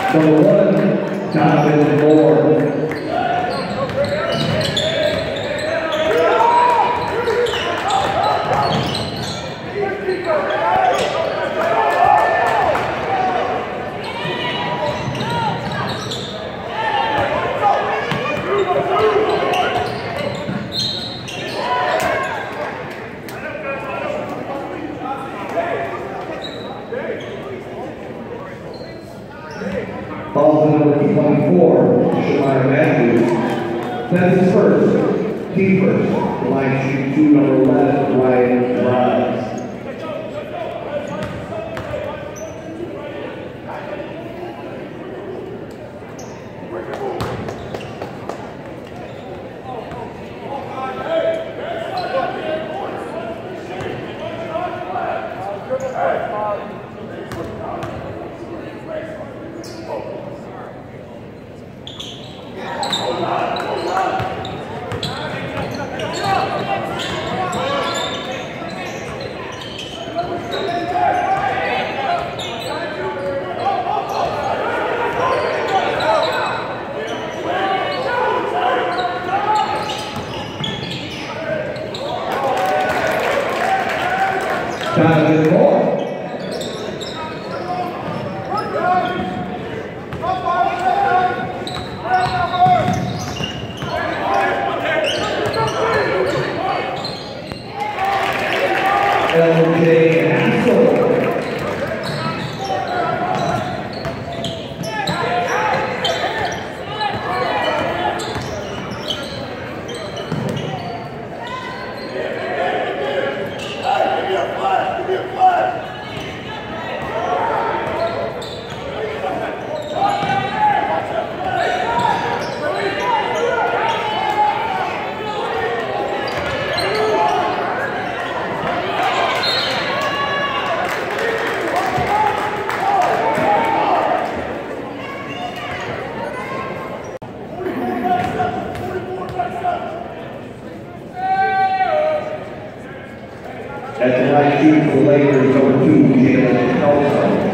Number 1, Jonathan Moore. Ball to number 24, Shemaya Matthews. That is his first, team first. The line shoot 2, number 11, Ryan Rise. Jonathan Moore. LJ Hassel. At the right shoot for the Lakers, number 2, Jalen Kelso.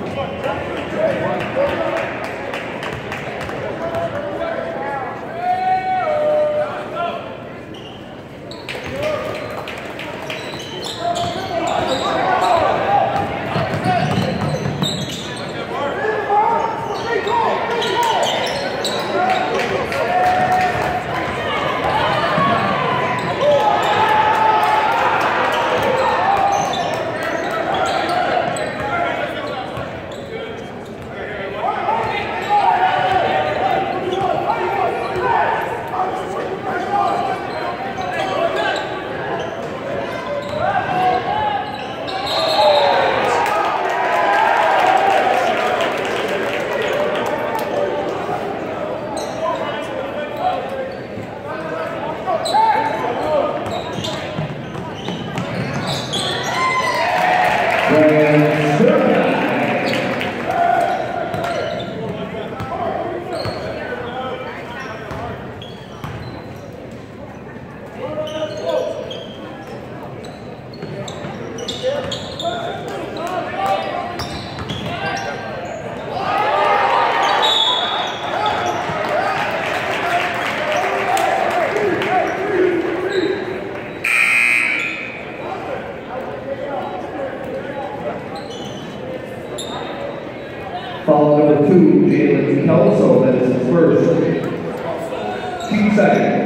Foul number 2, Jalen Kelso, that is his first. Team second.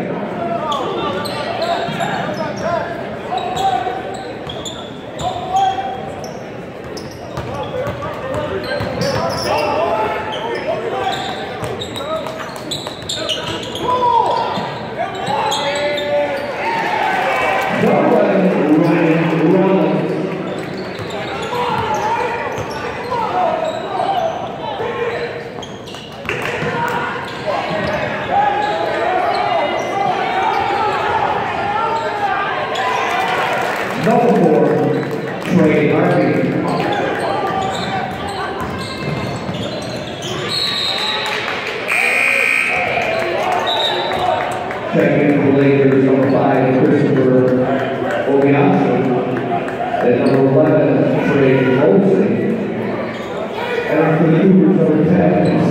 Number 4, Trey Harvey. Checking in for the Lakers, number 5, Christopher Obiasu. At number 11, Trey Olsen. And for the Cougars, number 10,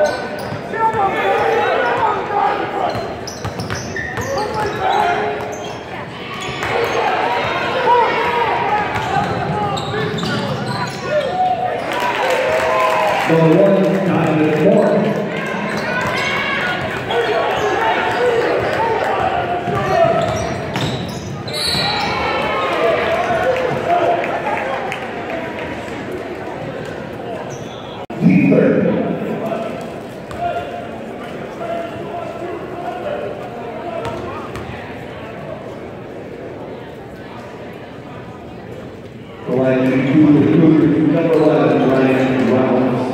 Number 1, Donovan Moore. The line number 11, Ryan Rollins.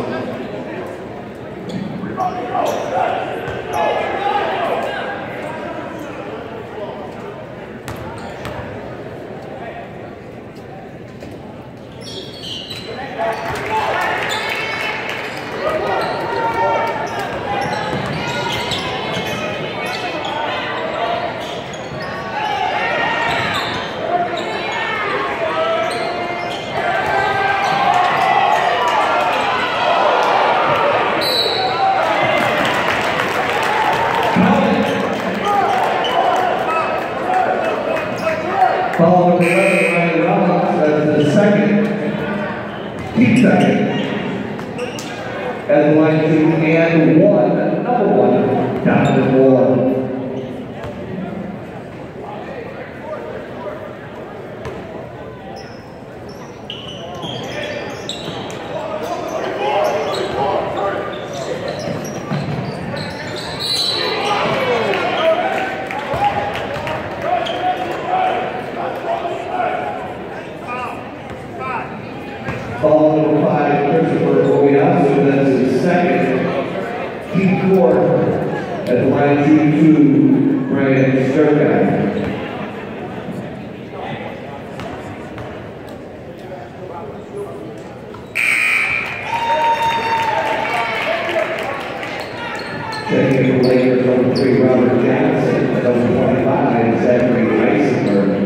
Following the Ryan Rollins as the second, keep second. As the line 2 and 1, number 1, Donovan Moore. Following 5, Christopher Oyasu, that's his second. Keep 4 at line 2, Brian Sturka. Checking in for Lakers, number 3, Robert Johnson, at number 25, Zachary Eisenberg.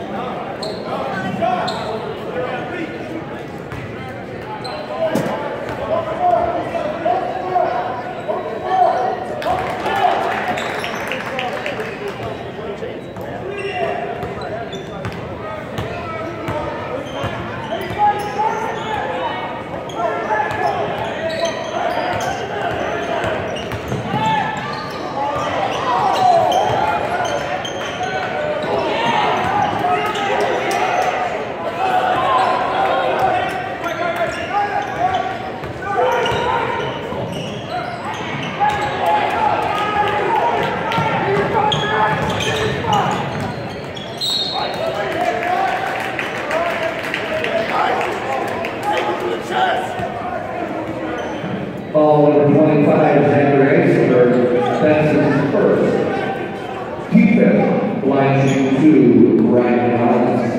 Following 25, Zachary Eisenberg, that's his first. Keep it, line 2, Ryan Rollins.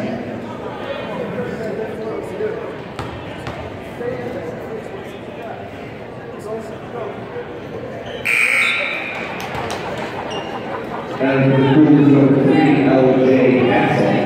And for the Cougars, number 3, L.J. Hassel.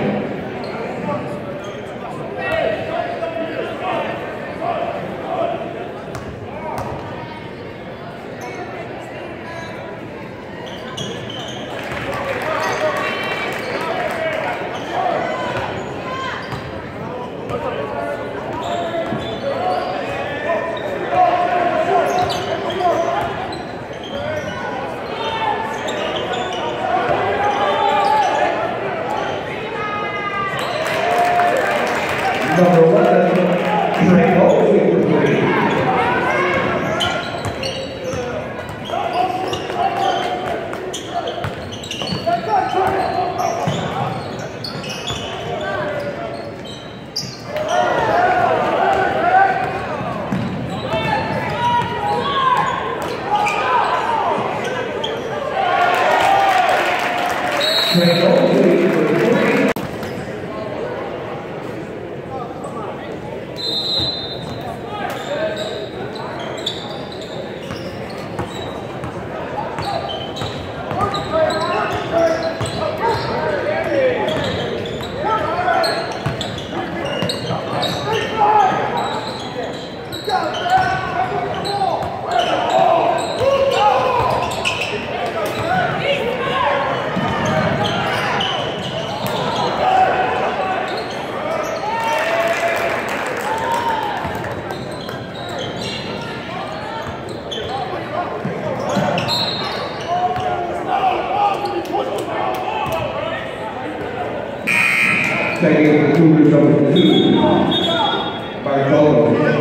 Taking the Cougars number 2, Dakota.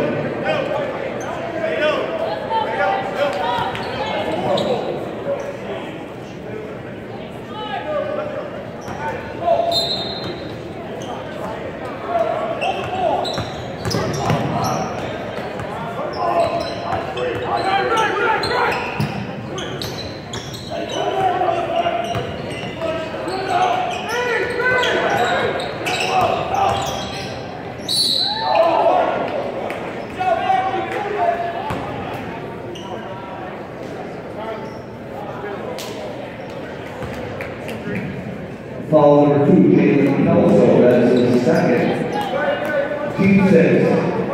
Foul number 2, James Kelso, that is his second. Team 6.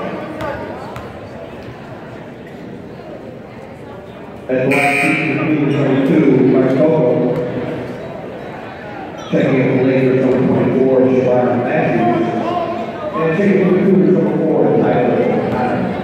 And last team for Cougars number 2, Dakota. Checking in for Lakers number 24, Shabbat Matthews. And checking in for Cougars number 4, Tyler Connor.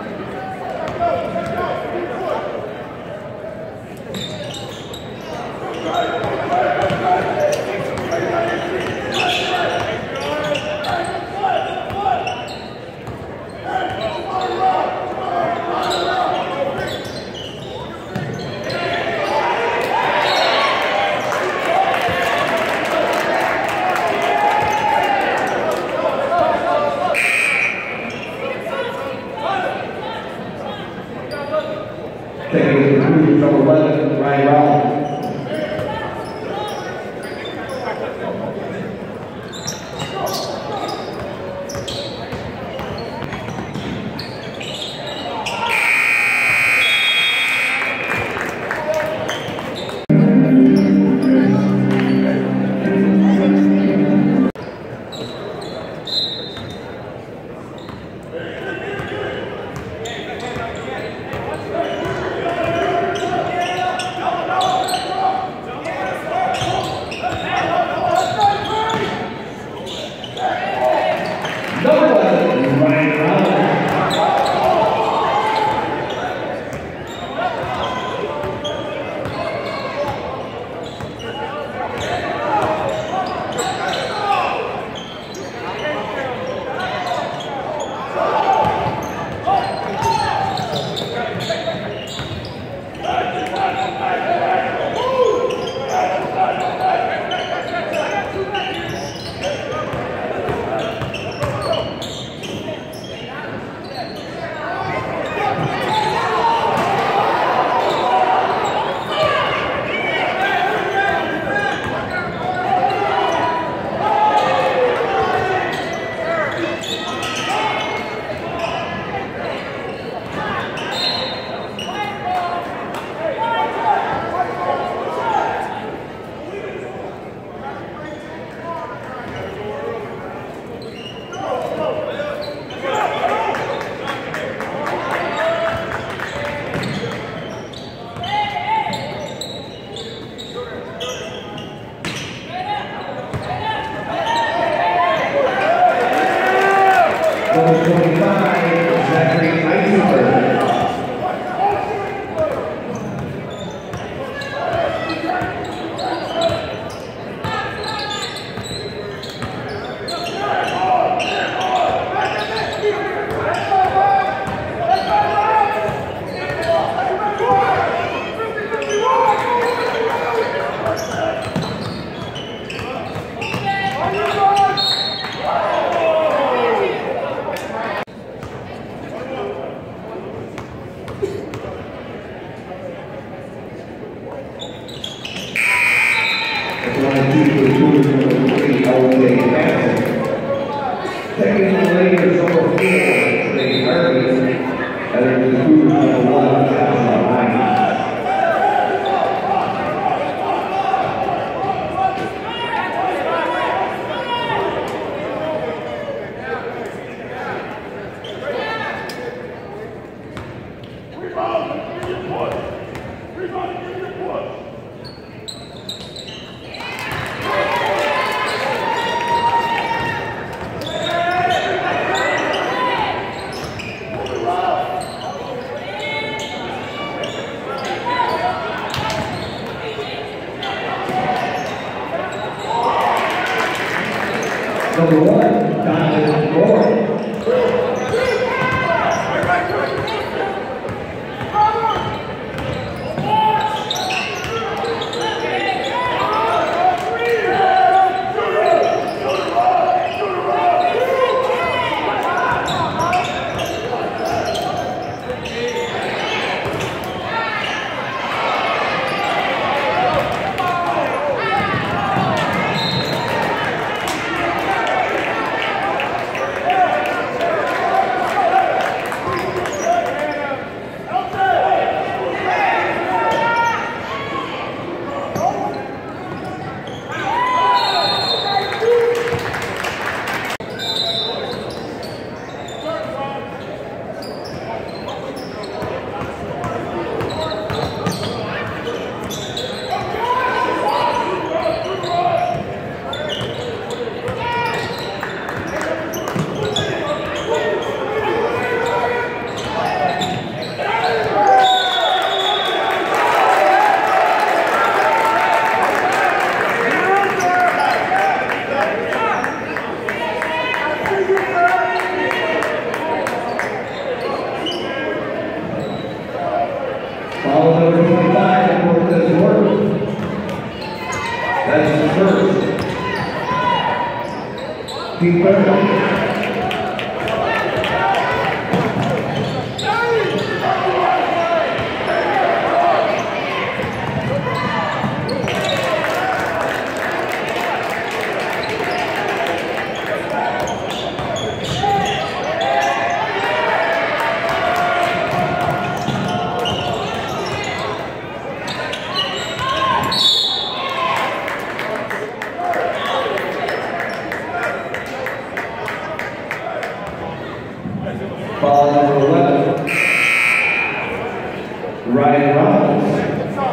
Taking it to Cougars number 11, Ryan Rollins. Number 25, Zachary Eisenberg. Taking the Lakers number 4, Trey Harvey, and the Cougars number 1, Joshua Ryan. Number 1, Donovan Moore. Foul number 25, Cortez Work. That's the first. Team third. Ball number 11, Ryan Rollins.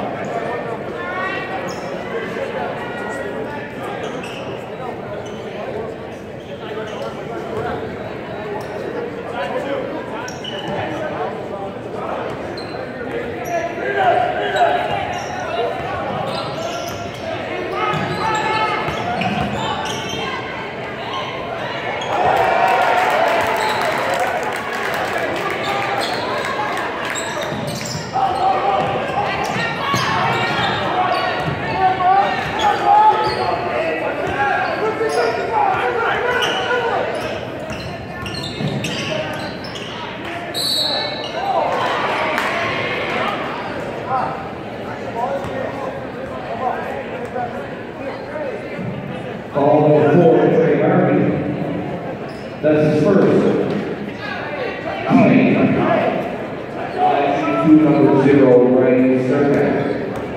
Ball number 4, Trey Murphy. That's his first. Line number 0, Ray Serkan.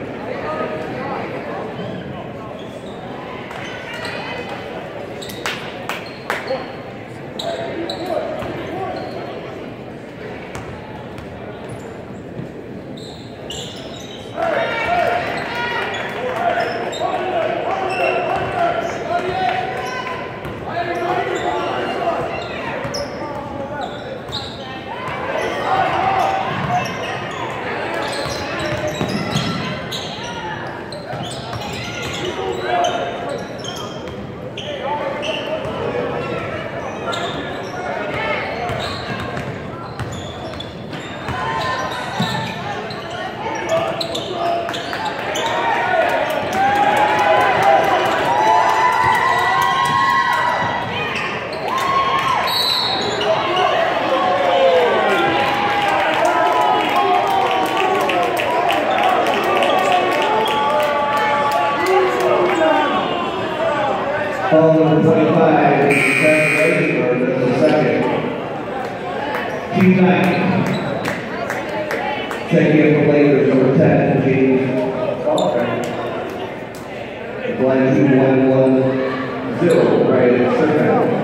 Ball number 25, Brent Ravenberg, that's the second. Team 9. Checking in for Lakers, number 10, James Falker. Line 2-1-1-0, right, Serkan.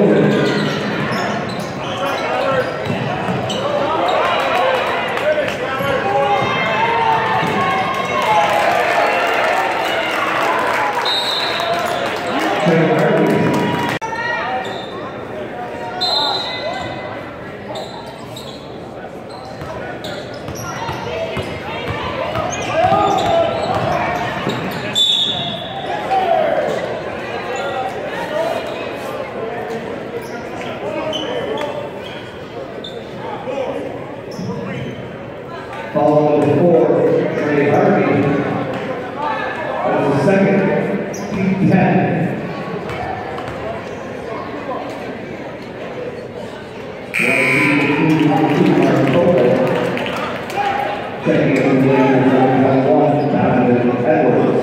Following the 4, Trey Harvey. That's the second, T10. Dakota. Checking in the lead, number 1, Edwards.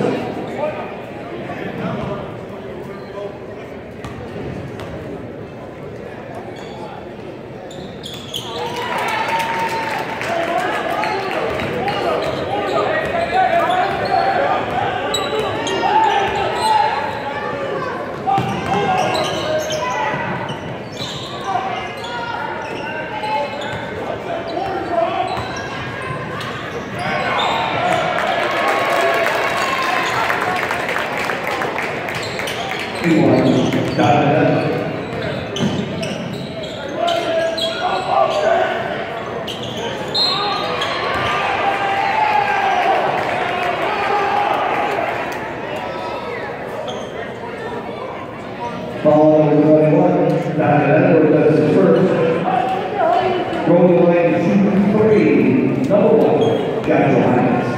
Following 21, Edwards does his first. Rolling line 2-3, number 1, Joshua Hines.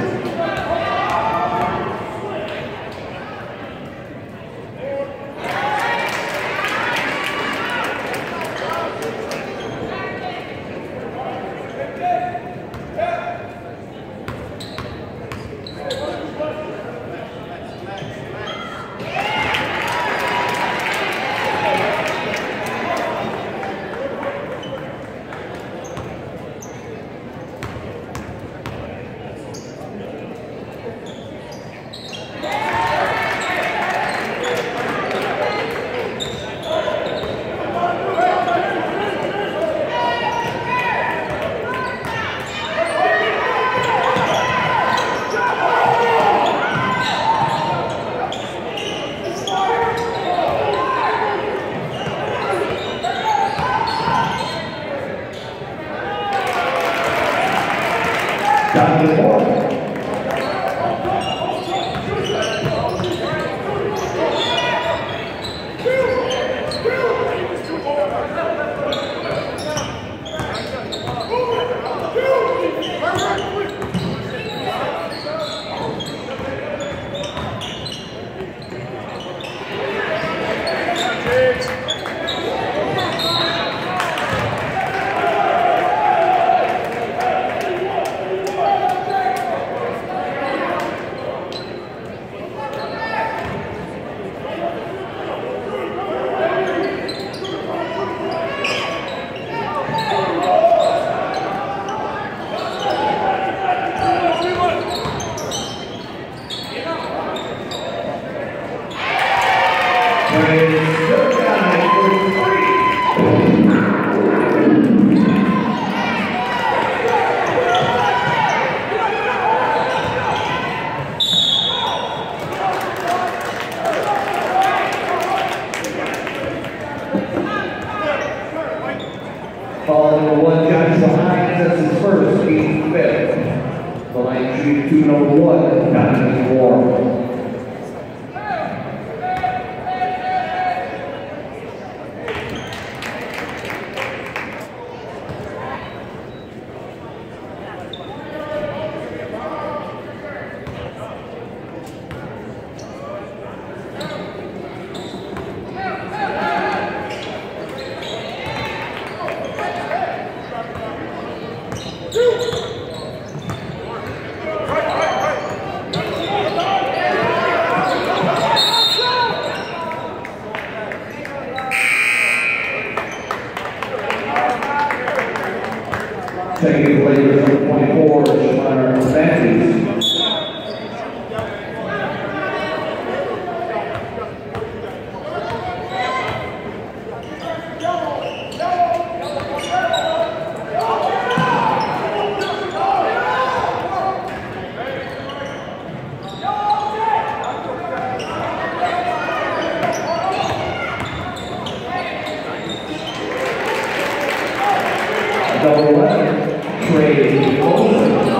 Following number 1, Joshua Hines, that's his first, 85th. The line shooting 2, number 1, Donovan Warren. Taking the Lakers number 24, Shamar Matthews. Number 11, Trey Olsen.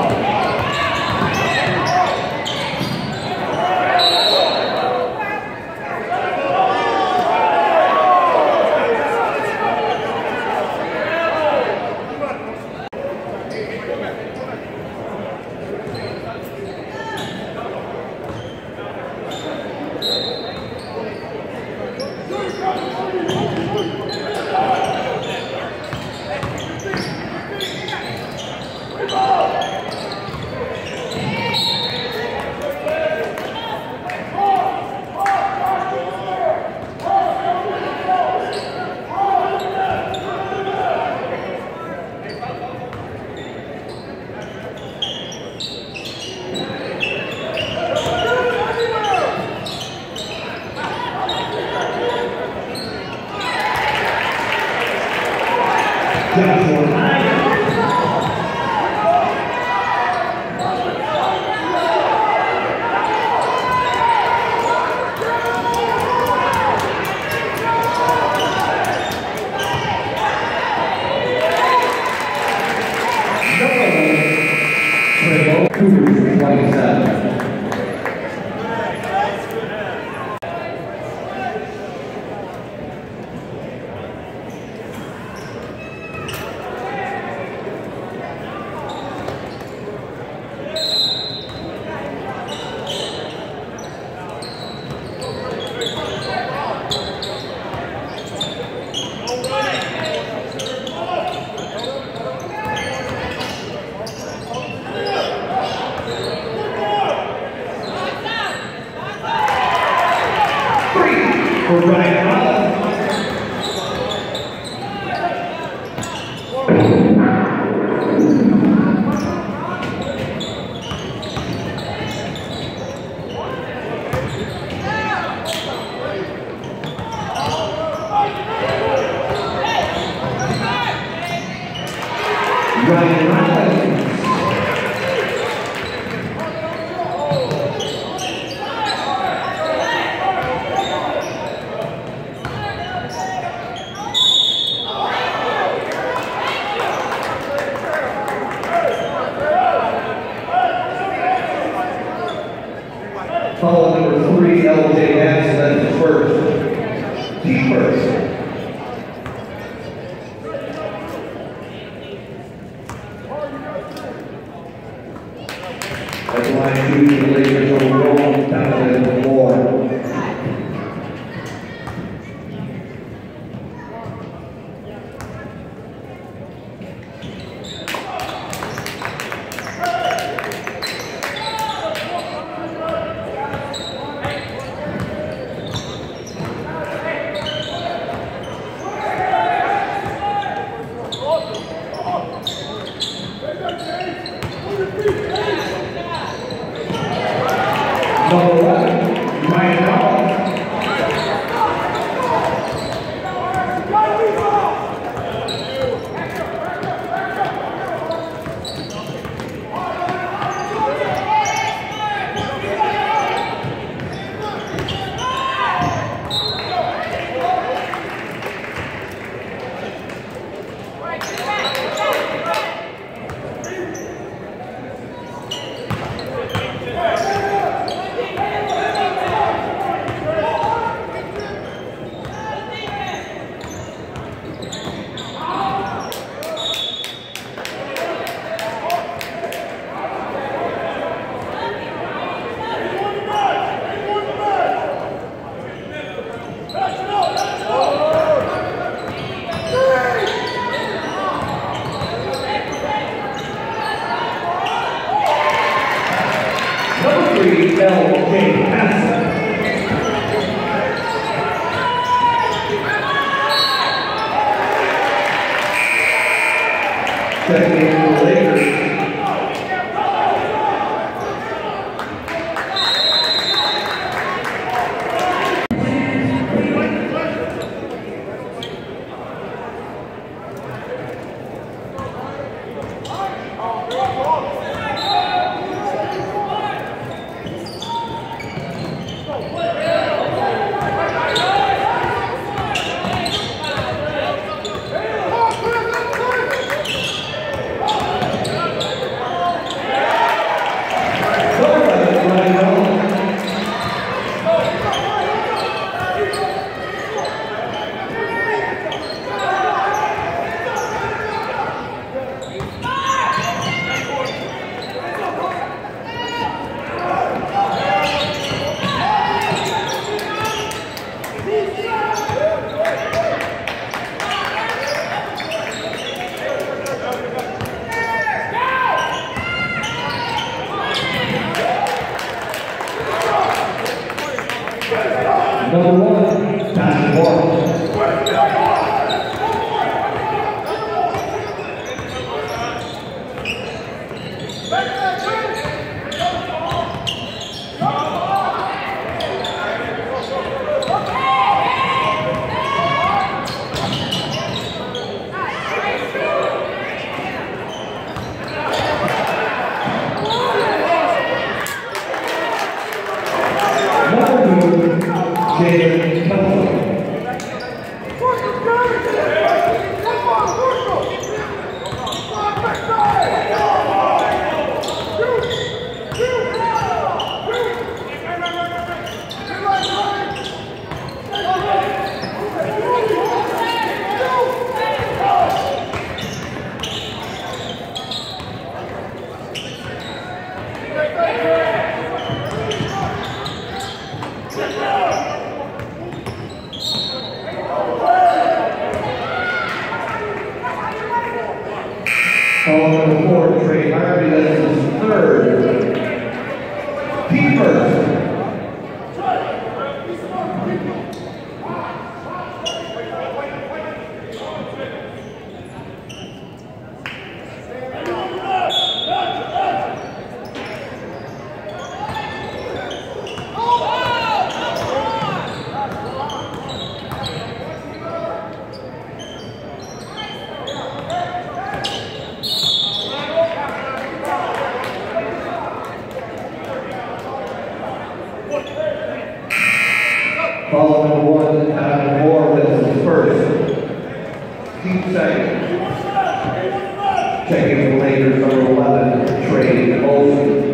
Follow number 3, LJ Hansen, first. Team first. That's line 2, the Lakers are rolling down to the floor. Number 1, Ryan Hall. Second game for the Lakers. Number 1, Tyler Moore. Follow number 1, Tyler Moore with his first. Keep second. Checking the Lakers, number 11, Trey Olsen.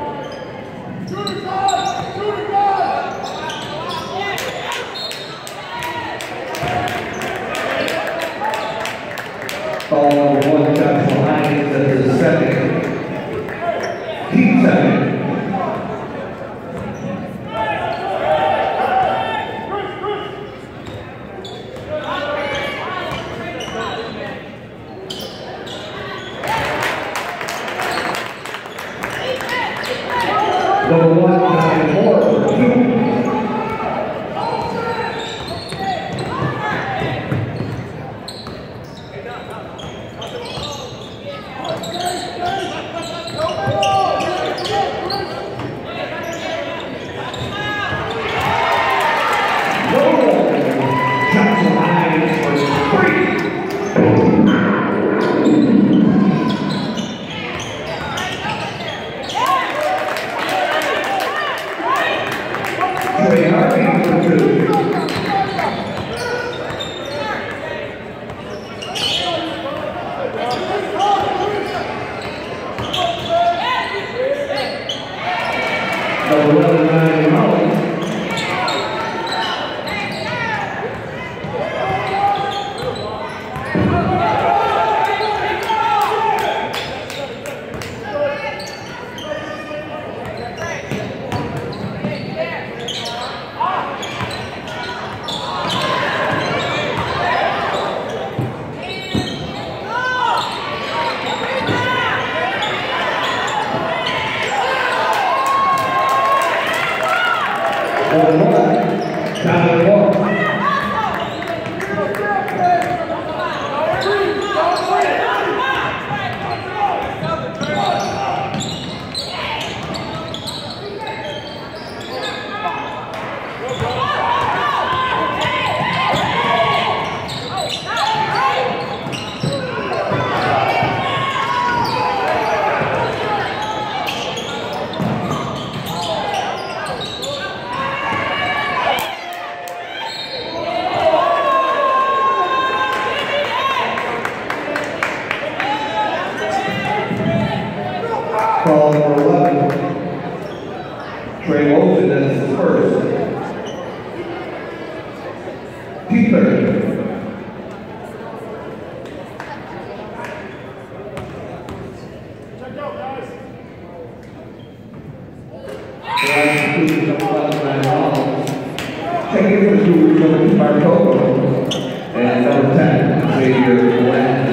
Follow number 1, Joshua Hines as his second. Keep second. Number 1, Tyler Moore for 2. Call number 11, Trey Olsen as his first. Keep third. Checking for shoes number 2, Dakota, and number 10, Xavier Glenn.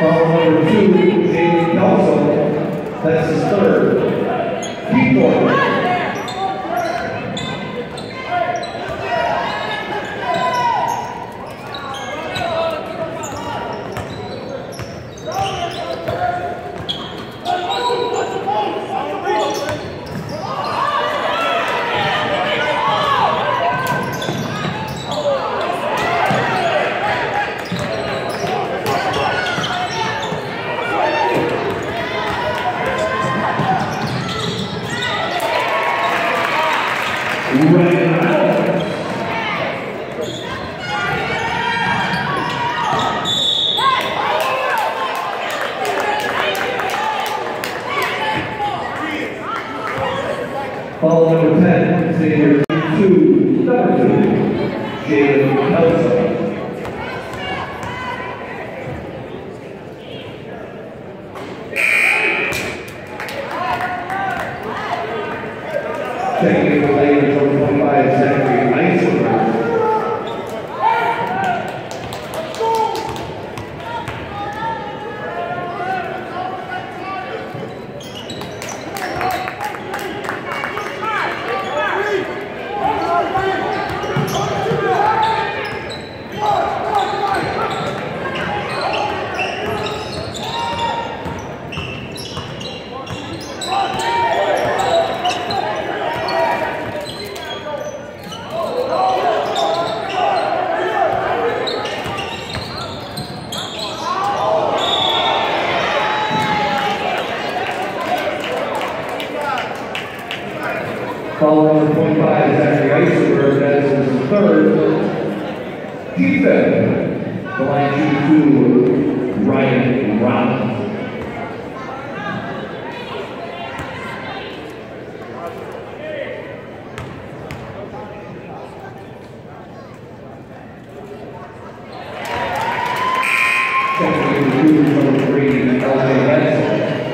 Foul number 2, Jaden Kelso. That's his third. Keep going. Foul number 10, senior 2, number 2, Jaden Kelso. Checking in the lane, number 25, Zachary Eisenberg. Foul number 25, Zachary Eisenberg, that is his third. Defense, the line shooting 2, Ryan Rollins. Second number 3, LJ Benson.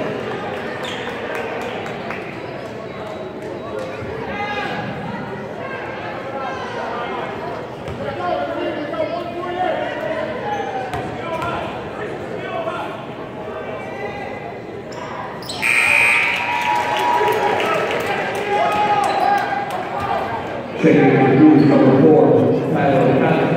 Checking in with number 4, Tyler Connor.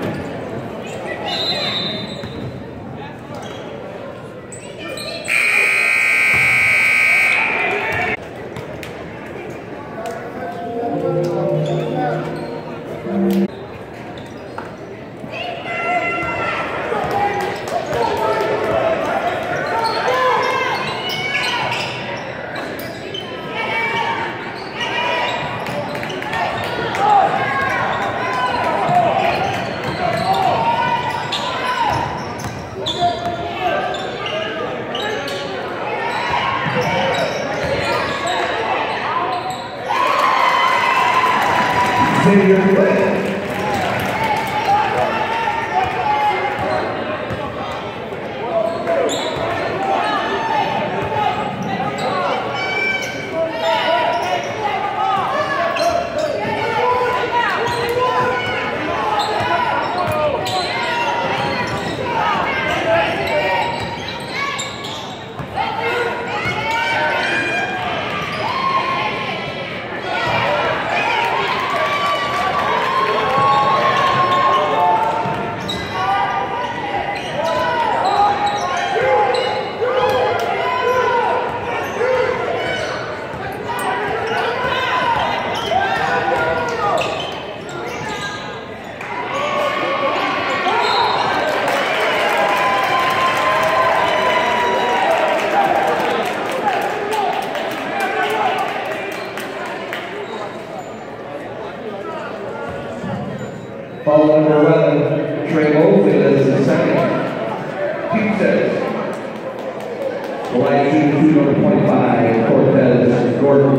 Foul number 11, Trey Mosley, that is the second. Team sets. The line shooting 2, number 25, Cortez Gordon.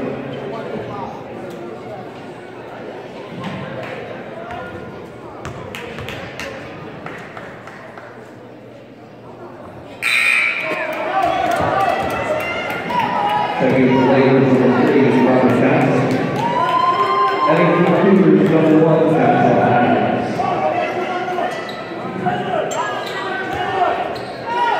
Checking the Lakers number 3 is Robert Johnson. Heading to the Cougars number 1, Johnson.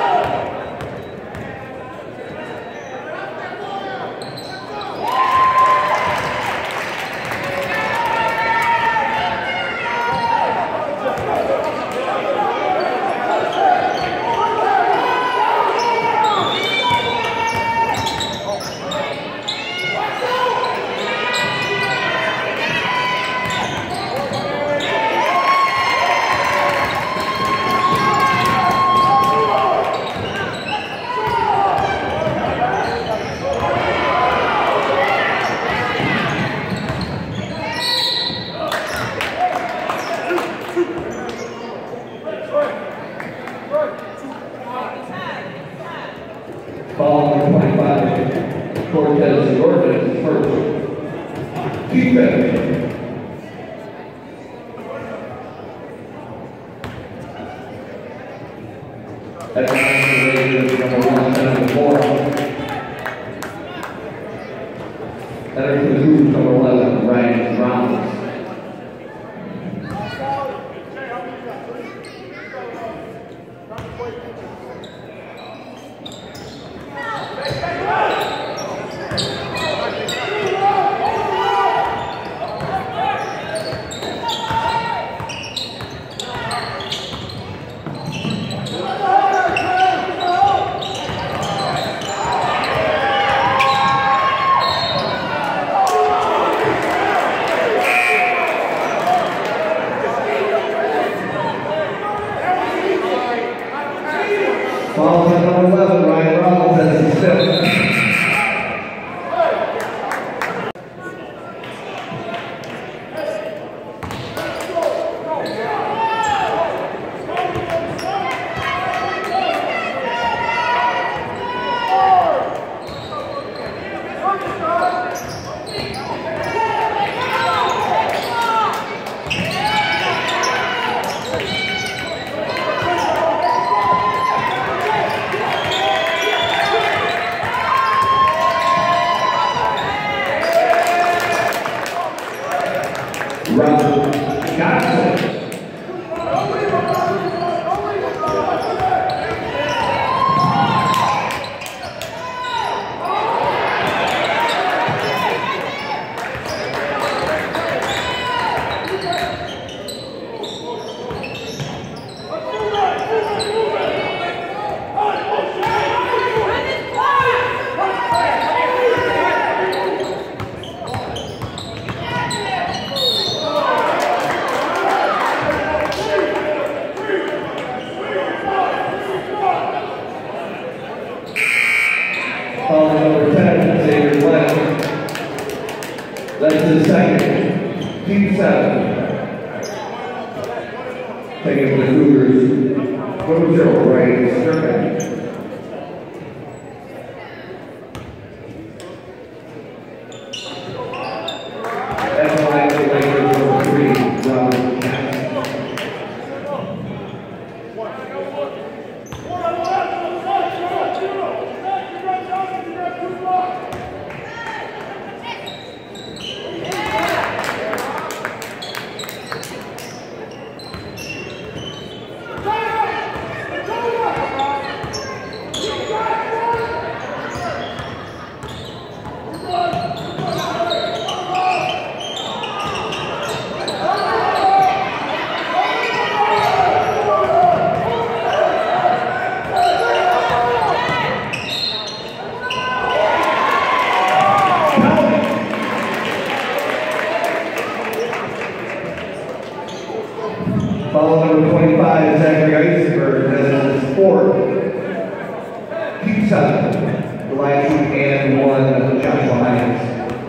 defense. That's number 1, number 4. Enter for the Cougars, number 11, Ryan Rollins. Following at number 11, Ryan Rollins as his fifth. That's his second. Team 7. Taking the Cougars. Number 0, Ray Strickland. That's why the Lakers number 3, Robert Cass. Follow number 25, Zachary Eisenberg, as his 4th. Team 7, Elijah and 1, Joshua Hines.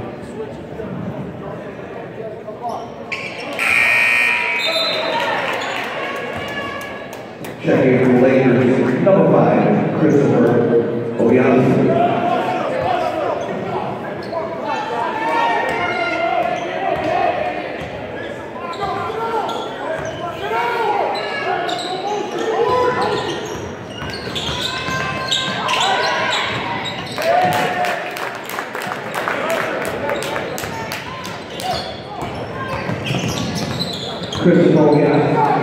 Checking for the Lakers, number 5, Christopher Oyasu. Chris Mogan.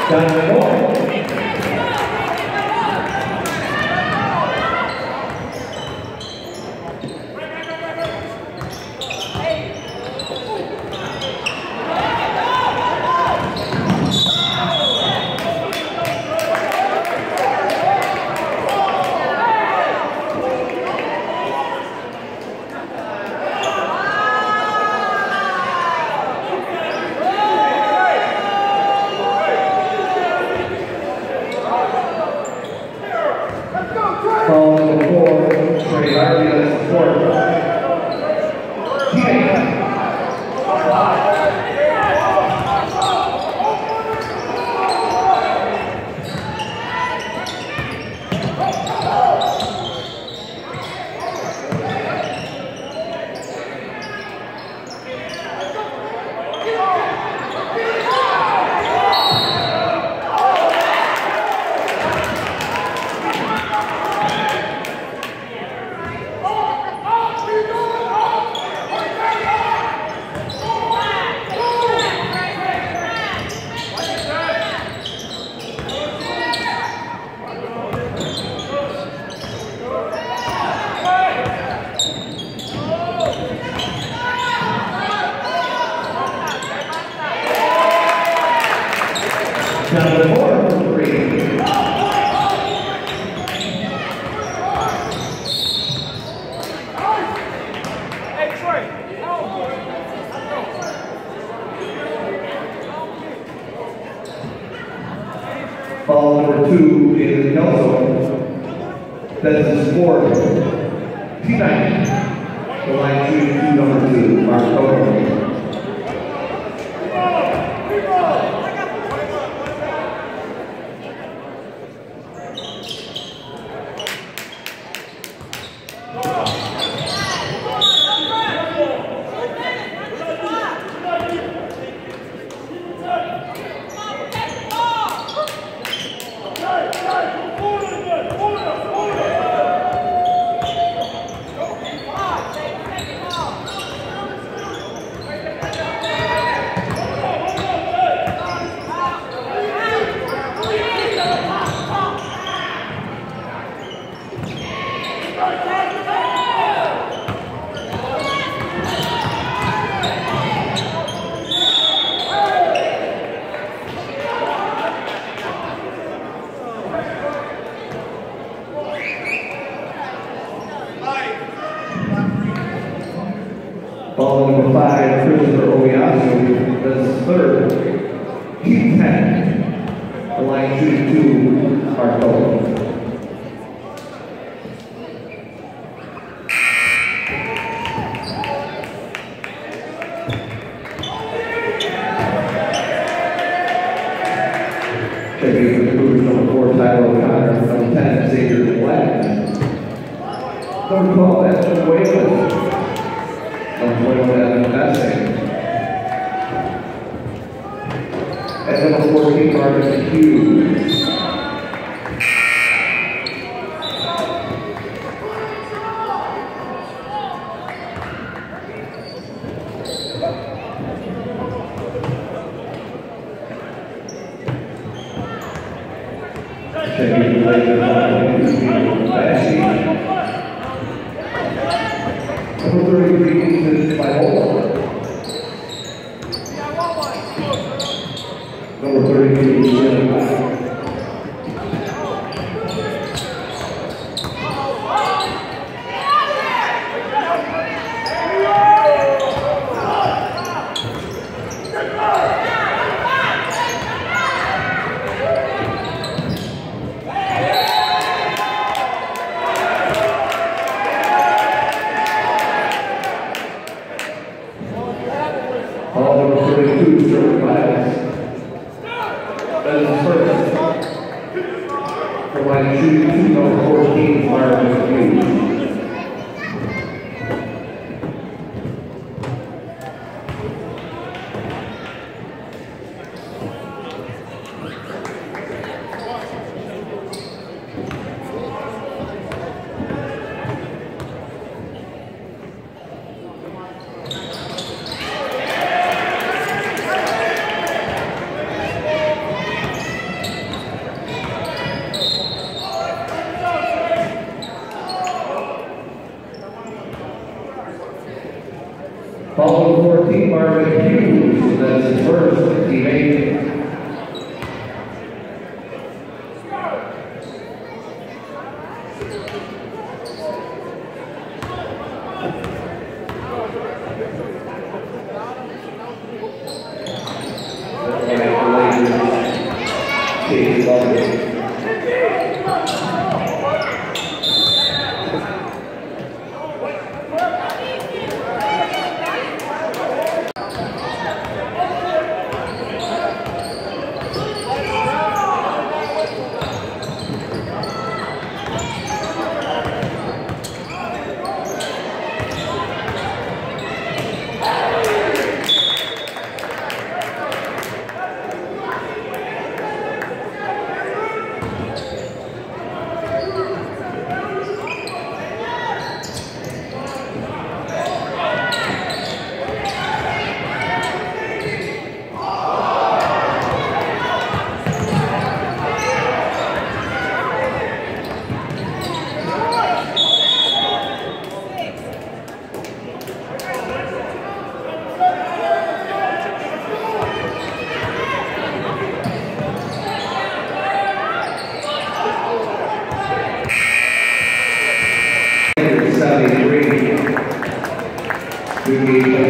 Ball number 2 is Kelso. That's his fourth. T9. The line shooting number 2, Dakota. Ball number 5, Christopher Oyasu, that's third. Team 10, the line shooting 2, Dakota. Checking for the Cougars, number 4, Tyler O'Connor, number 10, Xavier Black. Number 12, Esther Whalen. At number 14, Marcus Hughes. Checking the leg of number 33 is Viola. Number 32 is Jennifer. All number 32, Jordan Miles. That is first. For line shooting 2, number 14, Marvin Hughes. Hughes, that's his first teammate. Good game.